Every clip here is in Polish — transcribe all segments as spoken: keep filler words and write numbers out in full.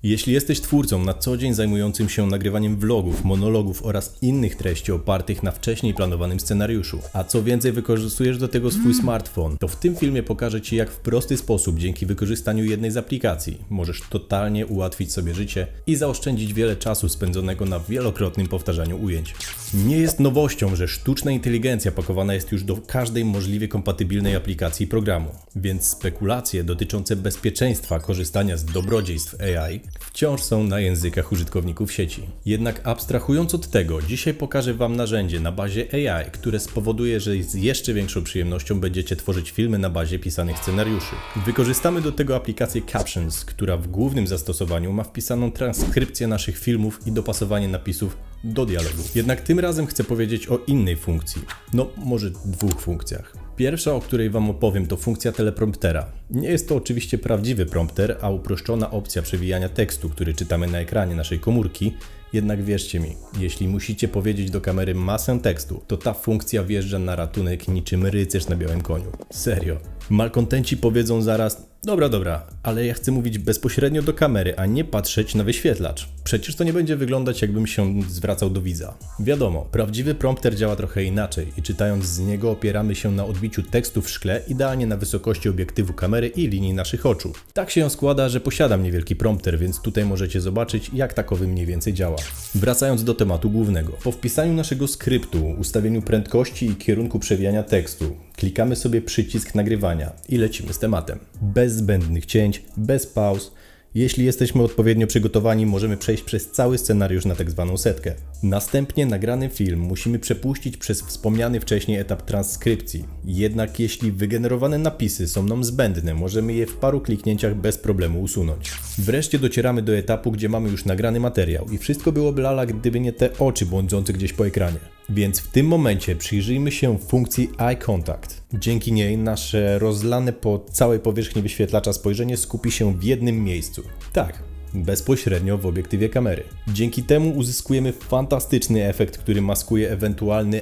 Jeśli jesteś twórcą na co dzień zajmującym się nagrywaniem vlogów, monologów oraz innych treści opartych na wcześniej planowanym scenariuszu, a co więcej wykorzystujesz do tego swój smartfon, to w tym filmie pokażę Ci, jak w prosty sposób dzięki wykorzystaniu jednej z aplikacji możesz totalnie ułatwić sobie życie i zaoszczędzić wiele czasu spędzonego na wielokrotnym powtarzaniu ujęć. Nie jest nowością, że sztuczna inteligencja pakowana jest już do każdej możliwie kompatybilnej aplikacji i programu, więc spekulacje dotyczące bezpieczeństwa korzystania z dobrodziejstw A I wciąż są na językach użytkowników sieci. Jednak abstrahując od tego, dzisiaj pokażę Wam narzędzie na bazie A I, które spowoduje, że z jeszcze większą przyjemnością będziecie tworzyć filmy na bazie pisanych scenariuszy. Wykorzystamy do tego aplikację Captions, która w głównym zastosowaniu ma wpisaną transkrypcję naszych filmów i dopasowanie napisów do dialogu. Jednak tym razem chcę powiedzieć o innej funkcji. No, może dwóch funkcjach. Pierwsza, o której Wam opowiem, to funkcja telepromptera. Nie jest to oczywiście prawdziwy prompter, a uproszczona opcja przewijania tekstu, który czytamy na ekranie naszej komórki. Jednak wierzcie mi, jeśli musicie powiedzieć do kamery masę tekstu, to ta funkcja wjeżdża na ratunek niczym rycerz na białym koniu. Serio. Malkontenci powiedzą zaraz: dobra, dobra, ale ja chcę mówić bezpośrednio do kamery, a nie patrzeć na wyświetlacz. Przecież to nie będzie wyglądać, jakbym się zwracał do widza. Wiadomo, prawdziwy prompter działa trochę inaczej i czytając z niego opieramy się na odbiciu tekstu w szkle, idealnie na wysokości obiektywu kamery i linii naszych oczu. Tak się składa, że posiadam niewielki prompter, więc tutaj możecie zobaczyć, jak takowy mniej więcej działa. Wracając do tematu głównego. Po wpisaniu naszego skryptu, ustawieniu prędkości i kierunku przewijania tekstu, klikamy sobie przycisk nagrywania i lecimy z tematem. Bez zbędnych cięć, bez pauz. Jeśli jesteśmy odpowiednio przygotowani, możemy przejść przez cały scenariusz na tak zwaną setkę. Następnie nagrany film musimy przepuścić przez wspomniany wcześniej etap transkrypcji. Jednak jeśli wygenerowane napisy są nam zbędne, możemy je w paru kliknięciach bez problemu usunąć. Wreszcie docieramy do etapu, gdzie mamy już nagrany materiał i wszystko byłoby lala, gdyby nie te oczy błądzące gdzieś po ekranie. Więc w tym momencie przyjrzyjmy się funkcji Eye Contact. Dzięki niej nasze rozlane po całej powierzchni wyświetlacza spojrzenie skupi się w jednym miejscu. Tak, bezpośrednio w obiektywie kamery. Dzięki temu uzyskujemy fantastyczny efekt, który maskuje ewentualny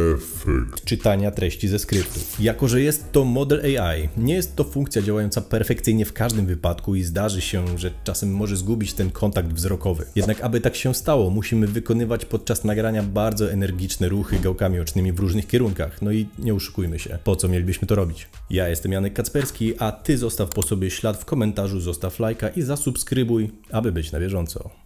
efekt czytania treści ze skryptu. Jako że jest to model A I, nie jest to funkcja działająca perfekcyjnie w każdym wypadku i zdarzy się, że czasem może zgubić ten kontakt wzrokowy. Jednak aby tak się stało, musimy wykonywać podczas nagrania bardzo energiczne ruchy gałkami ocznymi w różnych kierunkach. No i nie oszukujmy się, po co mielibyśmy to robić? Ja jestem Janek Kacperski, a Ty zostaw po sobie ślad w komentarzu, zostaw lajka i zasubskrybuj, aby być na bieżąco.